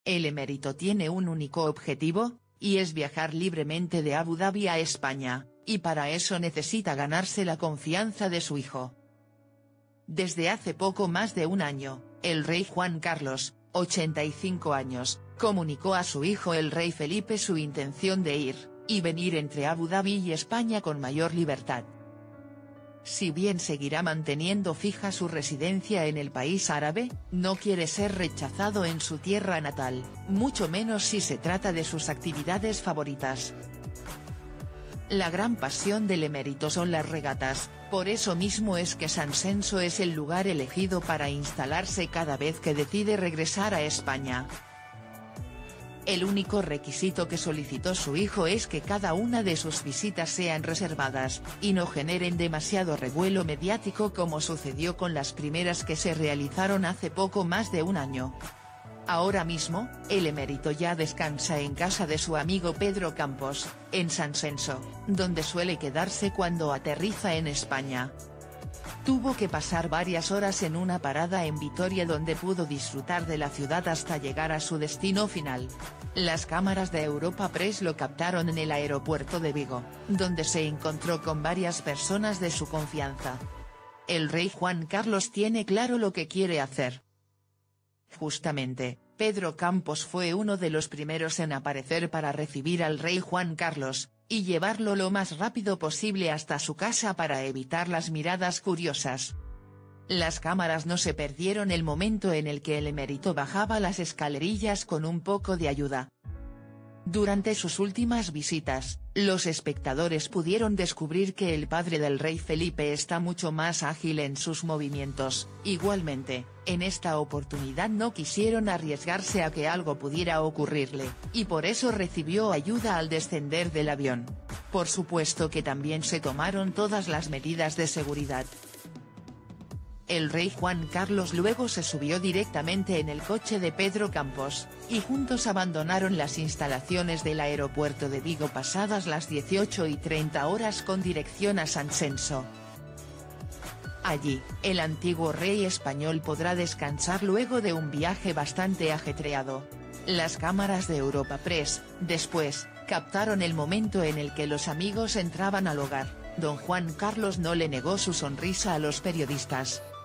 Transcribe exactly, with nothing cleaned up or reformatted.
El emérito tiene un único objetivo, y es viajar libremente de Abu Dhabi a España, y para eso necesita ganarse la confianza de su hijo. Desde hace poco más de un año, el rey Juan Carlos, ochenta y cinco años, comunicó a su hijo el rey Felipe su intención de ir y venir entre Abu Dhabi y España con mayor libertad. Si bien seguirá manteniendo fija su residencia en el país árabe, no quiere ser rechazado en su tierra natal, mucho menos si se trata de sus actividades favoritas. La gran pasión del emérito son las regatas, por eso mismo es que San Censo es el lugar elegido para instalarse cada vez que decide regresar a España. El único requisito que solicitó su hijo es que cada una de sus visitas sean reservadas, y no generen demasiado revuelo mediático como sucedió con las primeras que se realizaron hace poco más de un año. Ahora mismo, el emérito ya descansa en casa de su amigo Pedro Campos, en San Censo, donde suele quedarse cuando aterriza en España. Tuvo que pasar varias horas en una parada en Vitoria donde pudo disfrutar de la ciudad hasta llegar a su destino final. Las cámaras de Europa Press lo captaron en el aeropuerto de Vigo, donde se encontró con varias personas de su confianza. El rey Juan Carlos tiene claro lo que quiere hacer. Justamente, Pedro Campos fue uno de los primeros en aparecer para recibir al rey Juan Carlos, y llevarlo lo más rápido posible hasta su casa para evitar las miradas curiosas. Las cámaras no se perdieron el momento en el que el emérito bajaba las escalerillas con un poco de ayuda. Durante sus últimas visitas, los espectadores pudieron descubrir que el padre del rey Felipe está mucho más ágil en sus movimientos. Igualmente, en esta oportunidad no quisieron arriesgarse a que algo pudiera ocurrirle, y por eso recibió ayuda al descender del avión. Por supuesto que también se tomaron todas las medidas de seguridad. El rey Juan Carlos luego se subió directamente en el coche de Pedro Campos, y juntos abandonaron las instalaciones del aeropuerto de Vigo pasadas las dieciocho y treinta horas con dirección a San Censo. Allí, el antiguo rey español podrá descansar luego de un viaje bastante ajetreado. Las cámaras de Europa Press, después, captaron el momento en el que los amigos entraban al hogar. Don Juan Carlos no le negó su sonrisa a los periodistas,